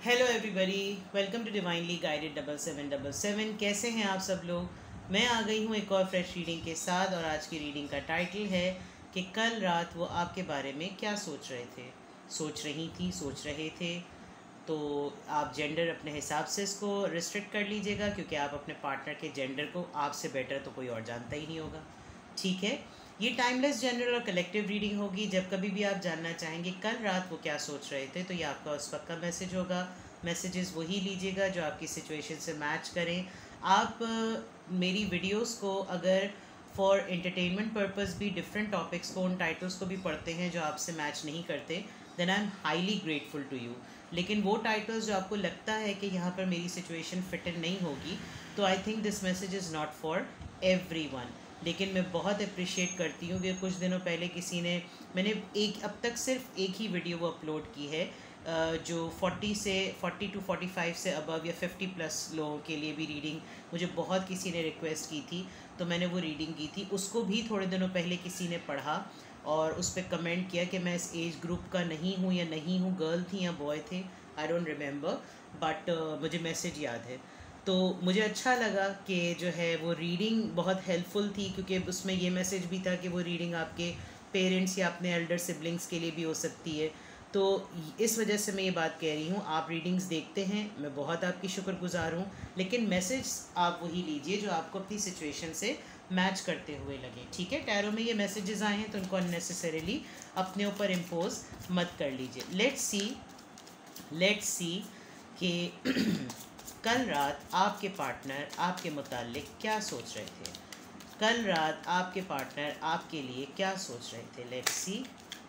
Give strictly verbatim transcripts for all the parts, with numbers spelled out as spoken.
Hello everybody, welcome to divinely guided double seven double seven. कैसे हैं आप सब लोग। मैं आ गई हूँ एक और फ्रेश रीडिंग के साथ और आज की रीडिंग का टाइटल है कि कल रात वो आपके बारे में क्या सोच रहे थे, सोच रही थी, सोच रहे थे। तो आप जेंडर अपने हिसाब से इसको रिस्ट्रिक्ट कर लीजिएगा, क्योंकि आप अपने पार्टनर के जेंडर को आपसे बेटर तो कोई और जानता ही नहीं होगा। ठीक है, ये टाइमलेस जनरल और कलेक्टिव रीडिंग होगी। जब कभी भी आप जानना चाहेंगे कल रात वो क्या सोच रहे थे, तो ये आपका उस वक्त का मैसेज होगा। मैसेजेस वही लीजिएगा जो आपकी सिचुएशन से मैच करें। आप अ, मेरी वीडियोस को अगर फॉर एंटरटेनमेंट पर्पस भी डिफरेंट टॉपिक्स को, उन टाइटल्स को भी पढ़ते हैं जो आपसे मैच नहीं करते, then I am highly grateful to you. लेकिन वो टाइटल्स जो आपको लगता है कि यहाँ पर मेरी सिचुएशन फिट इन नहीं होगी, तो I think this message is not for everyone. लेकिन मैं बहुत अप्रिशिएट करती हूँ कि कुछ दिनों पहले किसी ने, मैंने एक अब तक सिर्फ एक ही वीडियो वो अपलोड की है जो फोर्टी से फोर्टी टू फोर्टी फाइव से अबव या फिफ्टी प्लस लोगों के लिए भी रीडिंग मुझे बहुत किसी ने रिक्वेस्ट की थी, तो मैंने वो रीडिंग की थी। उसको भी थोड़े दिनों पहले किसी ने पढ़ा और उस पर कमेंट किया कि मैं इस एज ग्रुप का नहीं हूँ या नहीं हूँ, गर्ल थी या बॉय थे, आई डोंट रिमेंबर, बट मुझे मैसेज याद है। तो मुझे अच्छा लगा कि जो है वो रीडिंग बहुत हेल्पफुल थी, क्योंकि उसमें ये मैसेज भी था कि वो रीडिंग आपके पेरेंट्स या अपने एल्डर सिबलिंग्स के लिए भी हो सकती है। तो इस वजह से मैं ये बात कह रही हूँ, आप रीडिंग्स देखते हैं, मैं बहुत आपकी शुक्रगुजार हूँ, लेकिन मैसेज आप वही लीजिए जो आपको अपनी सिचुएशन से मैच करते हुए लगे। ठीक है, टैरो में ये मैसेजेस आए हैं तो उनको अननेसेसरीली अपने ऊपर इम्पोज मत कर लीजिए। लेट्स सी लेट्स सी कि कल रात आपके पार्टनर आपके मुताल्लिक क्या सोच रहे थे। कल रात आपके पार्टनर आपके लिए क्या सोच रहे थे। लेट्स सी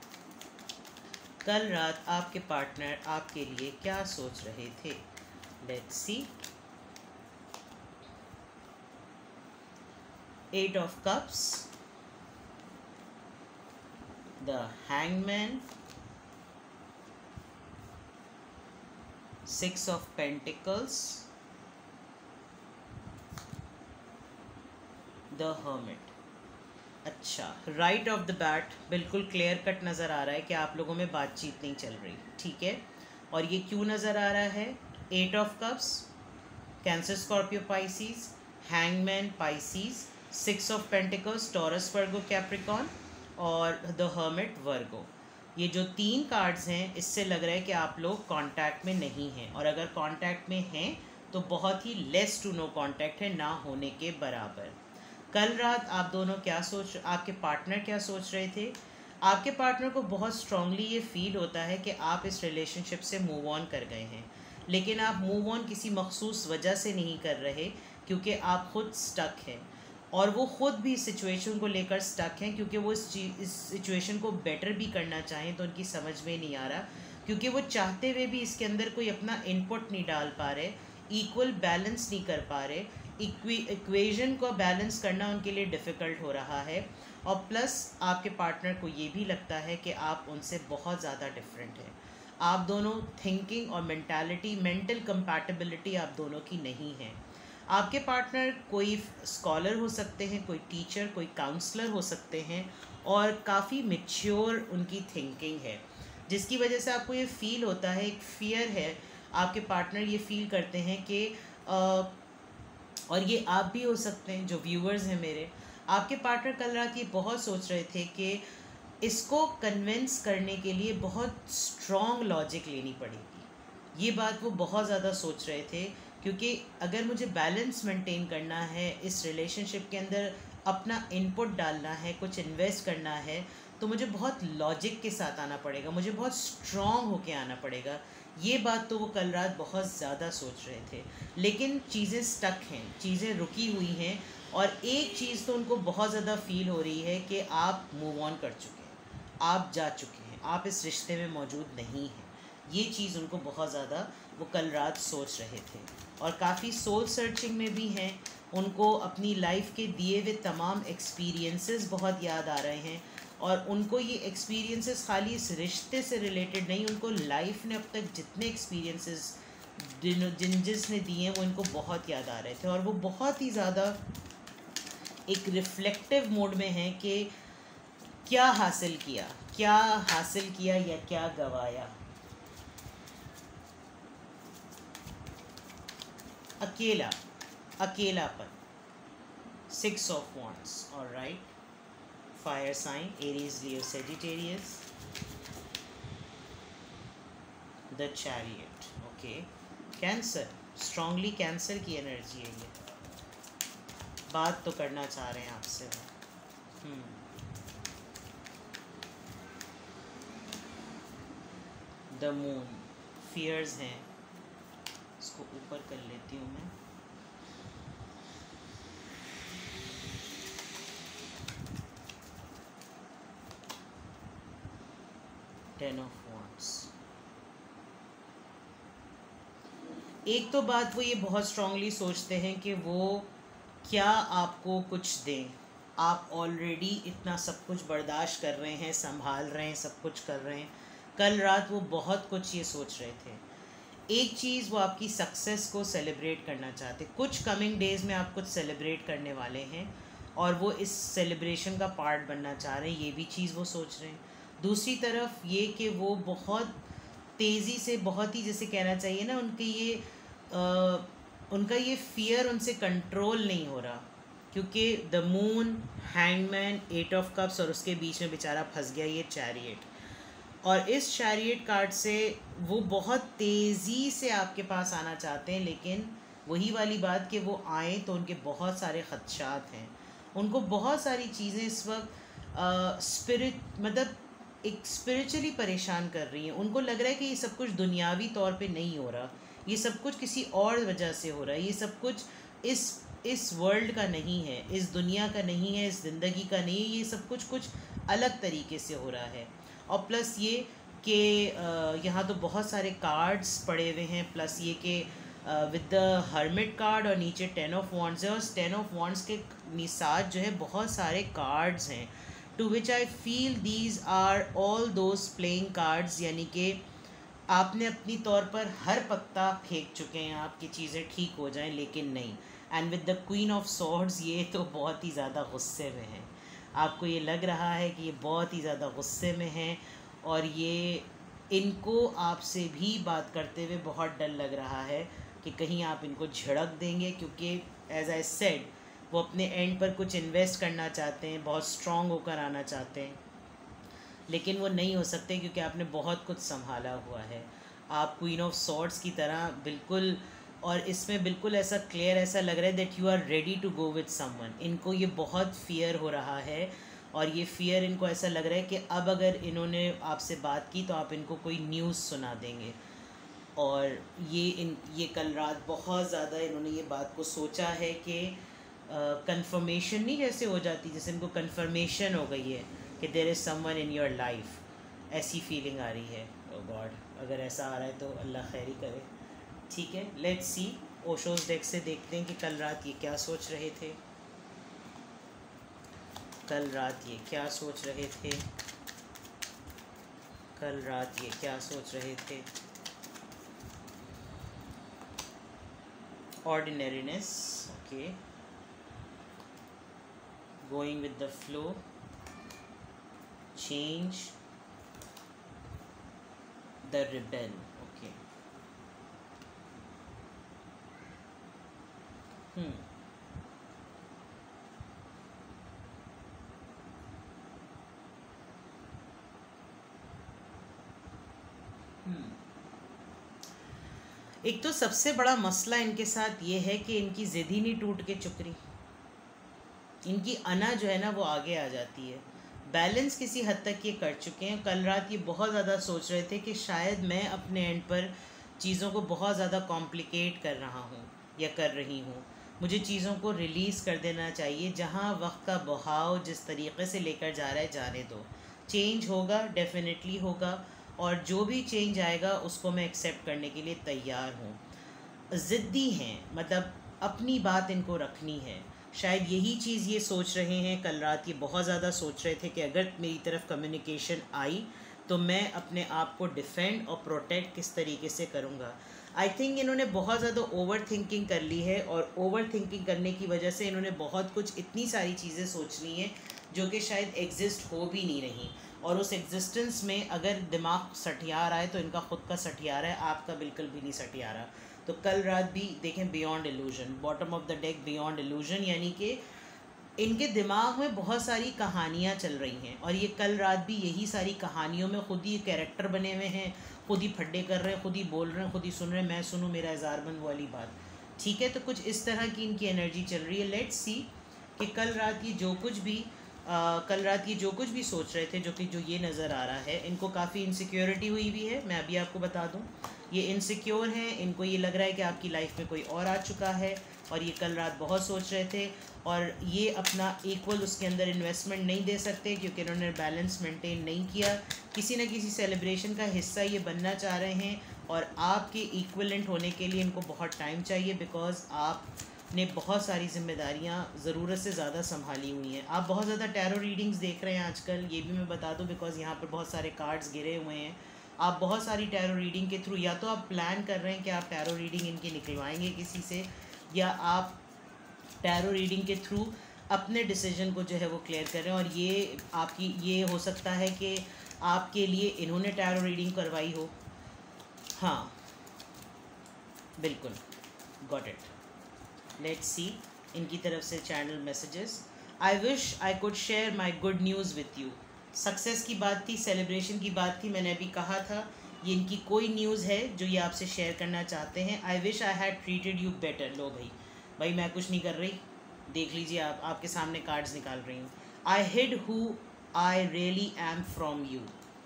कल रात आपके पार्टनर आपके लिए क्या सोच रहे थे। Let's see eight of cups, the hangman, six of pentacles, the hermit. अच्छा, राइट ऑफ द बैट बिल्कुल क्लियर कट नज़र आ रहा है कि आप लोगों में बातचीत नहीं चल रही। ठीक है, और ये क्यों नज़र आ रहा है। Eight of cups, Cancer Scorpio Pisces, hangman Pisces, six of pentacles Taurus Virgo Capricorn और द हर्मिट वर्गो। ये जो तीन कार्ड्स हैं, इससे लग रहा है कि आप लोग कांटेक्ट में नहीं हैं, और अगर कांटेक्ट में हैं तो बहुत ही लेस टू नो कांटेक्ट है, ना होने के बराबर। कल रात आप दोनों क्या सोच, आपके पार्टनर क्या सोच रहे थे। आपके पार्टनर को बहुत स्ट्रांगली ये फील होता है कि आप इस रिलेशनशिप से मूव ऑन कर गए हैं, लेकिन आप मूव ऑन किसी मखसूस वजह से नहीं कर रहे, क्योंकि आप खुद स्टक हैं, और वो ख़ुद भी इस सिचुएशन को लेकर स्टक हैं, क्योंकि वो इस चीज़ इस सिचुएशन को बेटर भी करना चाहें तो उनकी समझ में नहीं आ रहा, क्योंकि वो चाहते हुए भी इसके अंदर कोई अपना इनपुट नहीं डाल पा रहे, इक्वल बैलेंस नहीं कर पा रहे, इक्वी इक्वेशन को बैलेंस करना उनके लिए डिफ़िकल्ट हो रहा है। और प्लस आपके पार्टनर को ये भी लगता है कि आप उनसे बहुत ज़्यादा डिफरेंट हैं। आप दोनों थिंकिंग और मेंटालिटी, मेंटल कंपैटिबिलिटी आप दोनों की नहीं है। आपके पार्टनर कोई स्कॉलर हो सकते हैं, कोई टीचर, कोई काउंसलर हो सकते हैं, और काफ़ी मैच्योर उनकी थिंकिंग है, जिसकी वजह से आपको ये फील होता है, एक फियर है। आपके पार्टनर ये फील करते हैं कि आ, और ये आप भी हो सकते हैं जो व्यूअर्स हैं मेरे। आपके पार्टनर कल रात ये बहुत सोच रहे थे कि इसको कन्विंस करने के लिए बहुत स्ट्रॉन्ग लॉजिक लेनी पड़ेगी। ये बात वो बहुत ज़्यादा सोच रहे थे, क्योंकि अगर मुझे बैलेंस मेंटेन करना है इस रिलेशनशिप के अंदर, अपना इनपुट डालना है, कुछ इन्वेस्ट करना है, तो मुझे बहुत लॉजिक के साथ आना पड़ेगा, मुझे बहुत स्ट्रॉन्ग होके आना पड़ेगा। ये बात तो वो कल रात बहुत ज़्यादा सोच रहे थे, लेकिन चीज़ें स्टक हैं, चीज़ें रुकी हुई हैं, और एक चीज़ तो उनको बहुत ज़्यादा फील हो रही है कि आप मूव ऑन कर चुके हैं, आप जा चुके हैं, आप इस रिश्ते में मौजूद नहीं हैं। ये चीज़ उनको बहुत ज़्यादा वो कल रात सोच रहे थे, और काफ़ी सोल सर्चिंग में भी हैं। उनको अपनी लाइफ के दिए हुए तमाम एक्सपीरियंसेस बहुत याद आ रहे हैं, और उनको ये एक्सपीरियंसेस खाली इस रिश्ते से रिलेटेड नहीं, उनको लाइफ ने अब तक जितने एक्सपीरियंसेस जिन जिन जिसने दिए हैं वो इनको बहुत याद आ रहे थे, और वो बहुत ही ज़्यादा एक रिफ्लेक्टिव मोड में हैं कि क्या हासिल किया, क्या हासिल किया या क्या गवाया। अकेला, अकेलापन, six of wands, alright. Fire sign, Aries, Leo, Sagittarius. The chariot, okay. Cancer, strongly Cancer की एनर्जी है ये. बात तो करना चाह रहे हैं आपसे. हम्म द मून, फियर्स हैं. इसको ऊपर कर लेती हूँ मैं. Ten of wands. एक तो बात वो ये बहुत स्ट्रांगली सोचते हैं कि वो क्या आपको कुछ दें. आप ऑलरेडी इतना सब कुछ बर्दाश्त कर रहे हैं, संभाल रहे हैं, सब कुछ कर रहे हैं. कल रात वो बहुत कुछ ये सोच रहे थे. एक चीज़, वो आपकी सक्सेस को सेलिब्रेट करना चाहते. कुछ कमिंग डेज़ में आप कुछ सेलिब्रेट करने वाले हैं और वो इस सेलिब्रेशन का पार्ट बनना चाह रहे हैं. ये भी चीज़ वो सोच रहे हैं. दूसरी तरफ ये कि वो बहुत तेज़ी से, बहुत ही जैसे कहना चाहिए ना, उनके ये आ, उनका ये फियर उनसे कंट्रोल नहीं हो रहा, क्योंकि the moon, hangman, eight of cups और उसके बीच में बेचारा फंस गया ये चैरियट. और इस चैरियट कार्ड से वो बहुत तेज़ी से आपके पास आना चाहते हैं, लेकिन वही वाली बात कि वो आए तो उनके बहुत सारे ख़दशात हैं. उनको बहुत सारी चीज़ें इस वक्त स्पिरिट मतलब एक स्पिरिचुअली परेशान कर रही हैं. उनको लग रहा है कि ये सब कुछ दुनियावी तौर पे नहीं हो रहा, ये सब कुछ किसी और वजह से हो रहा है. ये सब कुछ इस इस वर्ल्ड का नहीं है, इस दुनिया का नहीं है, इस ज़िंदगी का नहीं है. ये सब कुछ कुछ अलग तरीके से हो रहा है. और प्लस ये कि यहाँ तो बहुत सारे कार्ड्स पड़े हुए हैं. प्लस ये कि विद द हर्मिट कार्ड और नीचे टेन ऑफ वॉन्ड्स है, और टेन ऑफ वॉन्ड्स के साथ जो है बहुत सारे कार्ड्स हैं. To which I feel these are all those playing cards. यानी कि आपने अपनी तौर पर हर पत्ता फेंक चुके हैं आपकी चीज़ें ठीक हो जाएं, लेकिन नहीं. And with the queen of swords, ये तो बहुत ही ज़्यादा गुस्से में हैं. आपको ये लग रहा है कि ये बहुत ही ज़्यादा गुस्से में हैं और ये इनको आपसे भी बात करते हुए बहुत डर लग रहा है कि कहीं आप इनको झड़क देंगे, क्योंकि एज आई सेड वो अपने एंड पर कुछ इन्वेस्ट करना चाहते हैं, बहुत स्ट्रॉन्ग होकर आना चाहते हैं, लेकिन वो नहीं हो सकते क्योंकि आपने बहुत कुछ संभाला हुआ है. आप क्वीन ऑफ सॉर्ड्स की तरह बिल्कुल, और इसमें बिल्कुल ऐसा क्लियर ऐसा लग रहा है that you are ready to go with someone. इनको ये बहुत फियर हो रहा है और ये फियर इनको ऐसा लग रहा है कि अब अगर इन्होंने आपसे बात की तो आप इनको कोई न्यूज़ सुना देंगे. और ये इन ये कल रात बहुत ज़्यादा इन्होंने ये बात को सोचा है कि कंफर्मेशन uh, नहीं जैसे हो जाती, जैसे इनको कंफर्मेशन हो गई है कि there is someone in your life. ऐसी फीलिंग आ रही है. ओ गॉड, अगर ऐसा आ रहा है तो अल्लाह खैर ही करे. ठीक है, लेट्स सी. ओशोस डेक से देखते हैं कि कल रात ये क्या सोच रहे थे. कल रात ये क्या सोच रहे थे. कल रात ये क्या सोच रहे थे. Ordinariness, okay. Going with the flow, change, the rebel, okay. hmm hmm एक तो सबसे बड़ा मसला इनके साथ ये है कि इनकी ज़िद ही नहीं टूट के चुक रही. इनकी अना जो है ना वो आगे आ जाती है. बैलेंस किसी हद तक ये कर चुके हैं. कल रात ये बहुत ज़्यादा सोच रहे थे कि शायद मैं अपने एंड पर चीज़ों को बहुत ज़्यादा कॉम्प्लिकेट कर रहा हूँ या कर रही हूँ. मुझे चीज़ों को रिलीज़ कर देना चाहिए. जहाँ वक्त का बहाव जिस तरीके से लेकर जा रहा है जाने दो. चेंज होगा, डेफिनेटली होगा, और जो भी चेंज आएगा उसको मैं एक्सेप्ट करने के लिए तैयार हूँ. ज़िद्दी हैं, मतलब अपनी बात इनको रखनी है. शायद यही चीज़ ये सोच रहे हैं. कल रात ये बहुत ज़्यादा सोच रहे थे कि अगर मेरी तरफ कम्युनिकेशन आई तो मैं अपने आप को डिफेंड और प्रोटेक्ट किस तरीके से करूँगा. आई थिंक इन्होंने बहुत ज़्यादा ओवर थिंकिंग कर ली है, और ओवर थिंकिंग करने की वजह से इन्होंने बहुत कुछ इतनी सारी चीज़ें सोच ली हैं जो कि शायद एग्जिस्ट हो भी नहीं रही. और उस एग्जिस्टेंस में अगर दिमाग सठिया रहा है तो इनका ख़ुद का सठिया रहा है, आपका बिल्कुल भी नहीं सठिया रहा. तो कल रात भी देखें beyond illusion, bottom of the deck beyond illusion, यानी कि इनके दिमाग में बहुत सारी कहानियाँ चल रही हैं और ये कल रात भी यही सारी कहानियों में खुद ही कैरेक्टर बने हुए हैं, खुद ही फड्डे कर रहे हैं, खुद ही बोल रहे हैं, खुद ही सुन रहे हैं, मैं सुनूं मेरा इज़ारबंद वाली बात। ठीक है, तो कुछ इस तरह की इनकी एनर्जी चल रही है। लेट्स सी कि कल रात ये जो कुछ भी आ, कल रात ये जो कुछ भी सोच रहे थे, जो कि जो ये नज़र आ रहा है, इनको काफ़ी इनसिक्योरिटी हुई भी है। मैं अभी आपको बता दूं, ये इनसिक्योर हैं, इनको ये लग रहा है कि आपकी लाइफ में कोई और आ चुका है और ये कल रात बहुत सोच रहे थे और ये अपना इक्वल उसके अंदर इन्वेस्टमेंट नहीं दे सकते क्योंकि इन्होंने बैलेंस मेंटेन नहीं किया। किसी न किसी सेलिब्रेशन का हिस्सा ये बनना चाह रहे हैं और आपके इक्वलेंट होने के लिए इनको बहुत टाइम चाहिए, बिकॉज़ आपने बहुत सारी जिम्मेदारियां ज़रूरत से ज़्यादा संभाली हुई हैं। आप बहुत ज़्यादा टैरो रीडिंग्स देख रहे हैं आजकल, ये भी मैं बता दूं, बिकॉज़ यहाँ पर बहुत सारे कार्ड्स गिरे हुए हैं। आप बहुत सारी टैरो रीडिंग के थ्रू या तो आप प्लान कर रहे हैं कि आप टैरो रीडिंग इनकी निकलवाएंगे किसी से, या आप टैरो रीडिंग के थ्रू अपने डिसीजन को जो है वो क्लियर कर रहे हैं। और ये आपकी ये हो सकता है कि आपके लिए इन्होंने टैरो रीडिंग करवाई हो। हाँ बिल्कुल, गॉट इट। लेट्स सी इनकी तरफ से channel messages. I wish I could share my good news with you. Success की बात थी, सेलिब्रेशन की बात थी, मैंने अभी कहा था ये इनकी कोई न्यूज़ है जो ये आपसे शेयर करना चाहते हैं। I wish I had treated you better. लो भाई भाई मैं कुछ नहीं कर रही, देख लीजिए आप, आपके सामने कार्ड्स निकाल रही हूँ। I hid who I really am from you,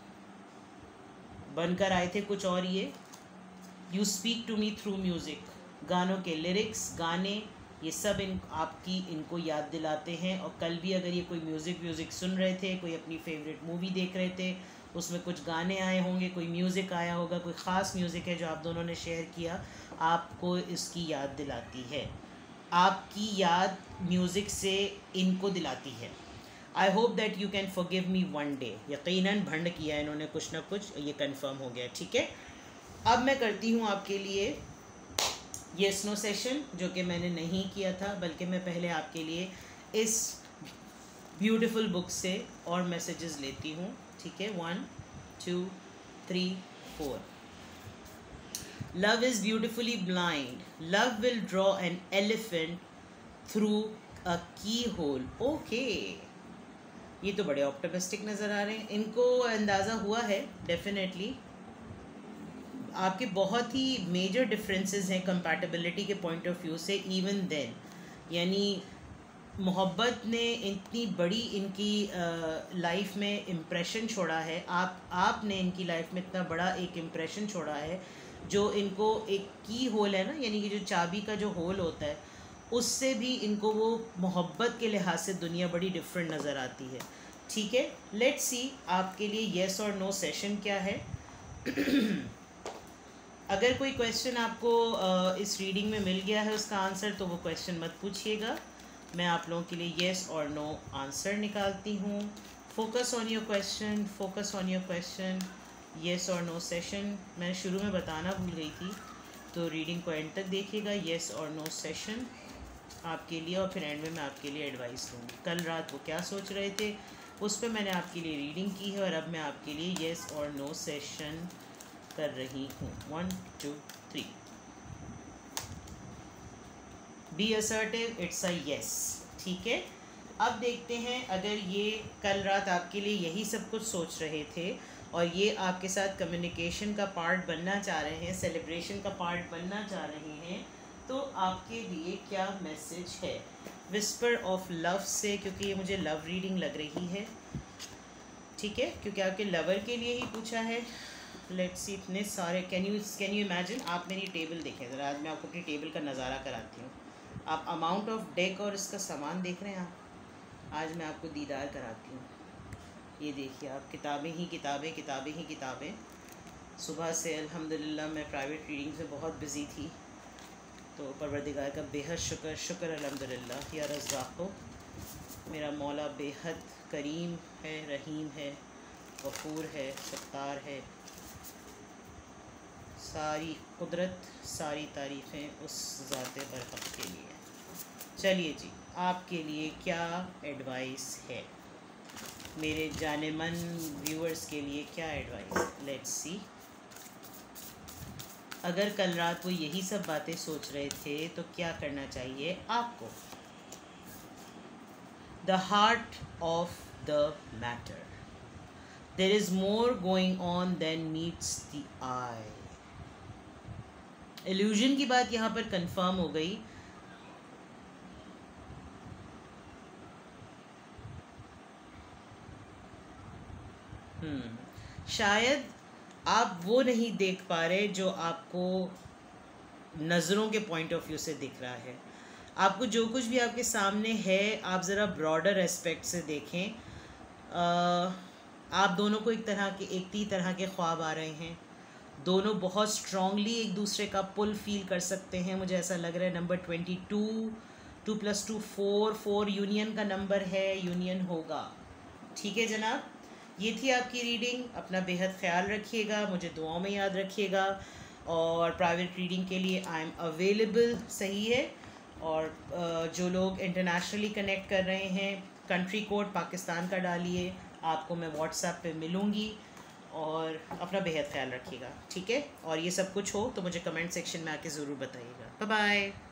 बनकर आए थे कुछ और ये। You speak to me through music, गानों के लिरिक्स, गाने, ये सब इन आपकी इनको याद दिलाते हैं। और कल भी अगर ये कोई म्यूज़िक व्यूज़िक सुन रहे थे, कोई अपनी फेवरेट मूवी देख रहे थे, उसमें कुछ गाने आए होंगे, कोई म्यूज़िक आया होगा, कोई ख़ास म्यूज़िक है जो आप दोनों ने शेयर किया, आपको इसकी याद दिलाती है। आपकी याद म्यूज़िक से इनको दिलाती है। I hope that you can forgive me one day. यकीनन भंड किया है इन्होंने कुछ ना कुछ, ये कंफर्म हो गया। ठीक है, अब मैं करती हूँ आपके लिए येस नो सेशन, जो कि मैंने नहीं किया था, बल्कि मैं पहले आपके लिए इस ब्यूटीफुल बुक से और मैसेजेस लेती हूँ। ठीक है, one two three four. Love is beautifully blind. Love will draw an elephant through a keyhole. Okay. ये तो बड़े ऑप्टिमिस्टिक नज़र आ रहे हैं। इनको अंदाज़ा हुआ है डेफिनेटली आपके बहुत ही मेजर डिफरेंसेस हैं कंपैटिबिलिटी के पॉइंट ऑफ व्यू से। इवन देन यानी मोहब्बत ने इतनी बड़ी इनकी लाइफ में इम्प्रेशन छोड़ा है, आप आपने इनकी लाइफ में इतना बड़ा एक इम्प्रेशन छोड़ा है जो इनको एक की होल है ना, यानी कि जो चाबी का जो होल होता है, उससे भी इनको वो मोहब्बत के लिहाज से दुनिया बड़ी डिफरेंट नज़र आती है। ठीक है, लेट्स सी आपके लिए येस और नो सेशन क्या है। अगर कोई क्वेश्चन आपको इस रीडिंग में मिल गया है उसका आंसर, तो वो क्वेश्चन मत पूछिएगा, मैं आप लोगों के लिए येस और नो आंसर निकालती हूँ। Focus on your question, focus on your question. Yes और नो सेशन मैं शुरू में बताना भूल गई थी, तो रीडिंग को एंड तक देखिएगा। येस और नो सेशन आपके लिए, और फिर एंड में मैं आपके लिए एडवाइस दूँगी। कल रात वो क्या सोच रहे थे उस पर मैंने आपके लिए रीडिंग की है, और अब मैं आपके लिए येस और नो सेशन कर रही हूँ। One two three. Be assertive, it's a yes. ठीक है, अब देखते हैं अगर ये कल रात आपके लिए यही सब कुछ सोच रहे थे और ये आपके साथ कम्युनिकेशन का पार्ट बनना चाह रहे हैं, सेलिब्रेशन का पार्ट बनना चाह रहे हैं, तो आपके लिए क्या मैसेज है विस्पर ऑफ लव से, क्योंकि ये मुझे लव रीडिंग लग रही है। ठीक है, क्योंकि आपके लवर के लिए ही पूछा है। लेट्स सी, इतने सारे, can you can you imagine, आप मेरी टेबल देखें ज़रा, आज मैं आपको अपनी टेबल का नज़ारा कराती हूँ। आप अमाउंट ऑफ डेक और इसका सामान देख रहे हैं आप, आज मैं आपको दीदार कराती हूँ। ये देखिए आप, किताबें ही किताबें, किताबें ही किताबें। सुबह से अल्हम्दुलिल्लाह मैं प्राइवेट रीडिंग से बहुत बिज़ी थी, तो परवरदिगार का बेहद शुक्र शुक्र अल्हम्दुलिल्लाह। या रज़्ज़ाक़ो, मेरा मौला बेहद करीम है, रहीम है, गफ़ूर है, सत्तार है। सारी कुदरत, सारी तारीफ़ें उस ज़ाते बरहक़ के लिए। चलिए जी, आपके लिए क्या एडवाइस है, मेरे जानेमन व्यूअर्स के लिए क्या एडवाइस। Let's see. अगर कल रात वो यही सब बातें सोच रहे थे तो क्या करना चाहिए आपको? The heart of the matter, there is more going on than meets the eye. Illusion की बात यहाँ पर कंफर्म हो गई। हम्म शायद आप वो नहीं देख पा रहे जो आपको नज़रों के पॉइंट ऑफ व्यू से दिख रहा है। आपको जो कुछ भी आपके सामने है आप ज़रा ब्रॉडर एस्पेक्ट से देखें। आ, आप दोनों को एक तरह के एक ही तरह के ख्वाब आ रहे हैं, दोनों बहुत स्ट्रांगली एक दूसरे का पुल फील कर सकते हैं। मुझे ऐसा लग रहा है number twenty two, two plus two four, four union का नंबर है, यूनियन होगा। ठीक है जनाब, ये थी आपकी रीडिंग। अपना बेहद ख्याल रखिएगा, मुझे दुआओं में याद रखिएगा, और प्राइवेट रीडिंग के लिए आई एम अवेलेबल। सही है। और जो लोग इंटरनेशनली कनेक्ट कर रहे हैं, कंट्री कोड पाकिस्तान का डालिए, आपको मैं व्हाट्सएप पे मिलूँगी। और अपना बेहद ख्याल रखिएगा, ठीक है। और ये सब कुछ हो तो मुझे कमेंट सेक्शन में आके ज़रूर बताइएगा। Bye bye.